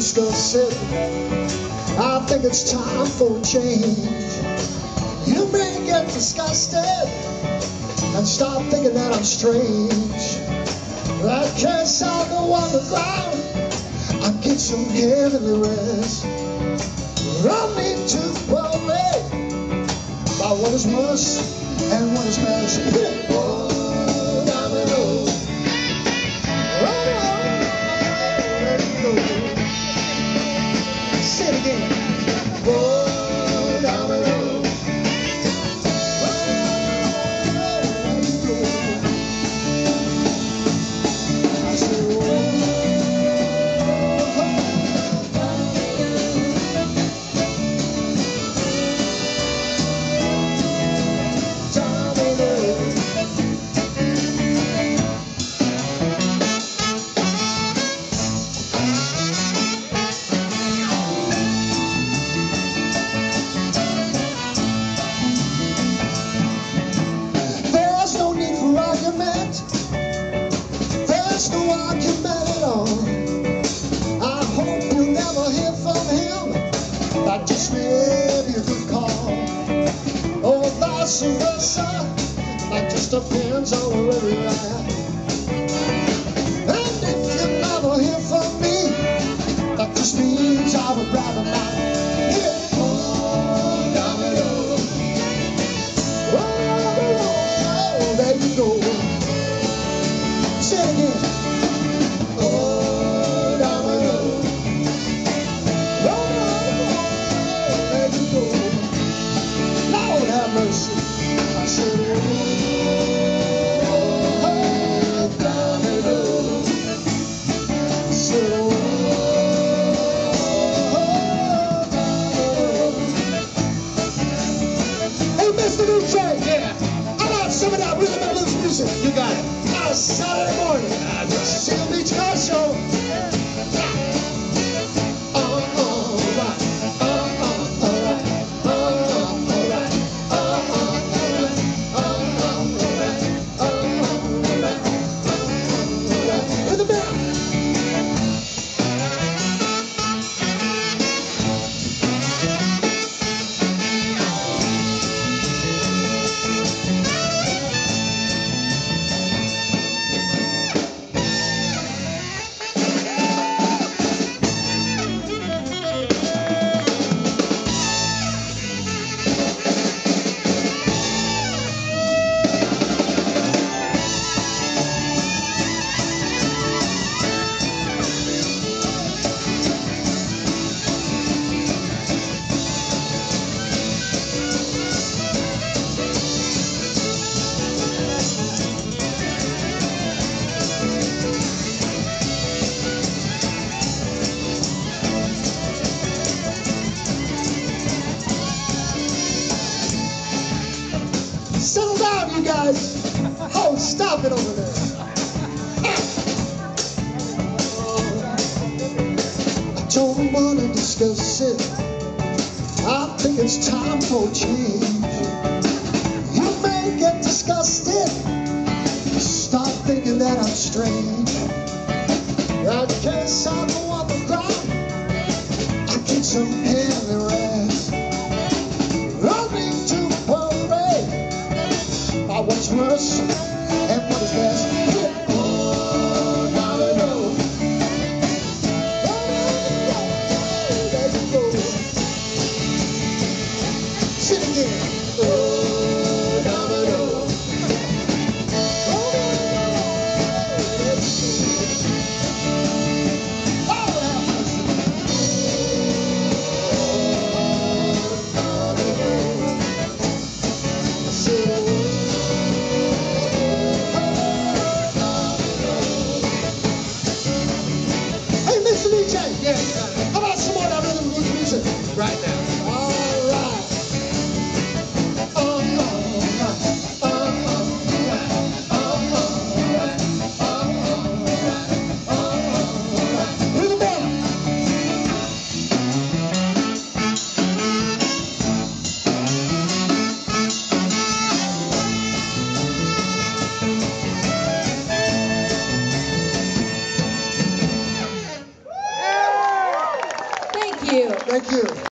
discuss it. I think it's time for a change. You may get disgusted and start thinking that I'm strange. I guess I'll go on the ground. I'll get some heavenly rest. I need to worry about what is must and what is best. Oh, down the road. Oh, let it go. Say it again. Oh, down the road. There's no argument at all. I hope you'll never hear from him. That just may be a good call. Or vice versa. That just depends on where you're at. And if you never hear from me, that just means I would rather not. Oh, down the road. Oh, there you go. Say it again. Oh, down the road. Oh, there you go. Lord have mercy. I said, oh, down the road. I said, oh, down the road. Hey, Mr. DJ. Yeah. How about some of that rhythm and blues music? You got it. Saturday morning, Sugah Beach Car Show. Settle down, you guys. Oh, stop it over there. I don't want to discuss it. I think it's time for a change. You may get disgusted. Start thinking that I'm strange. I guess I'll go on the ground. I get some heavenly rest. I need to worry about what's worse and what is best. Oh, down the road. Oh, there you go. Sing it again. Oh, down the road. Oh, there you go. Oh, have mercy. Down the road. I said, you. Thank you.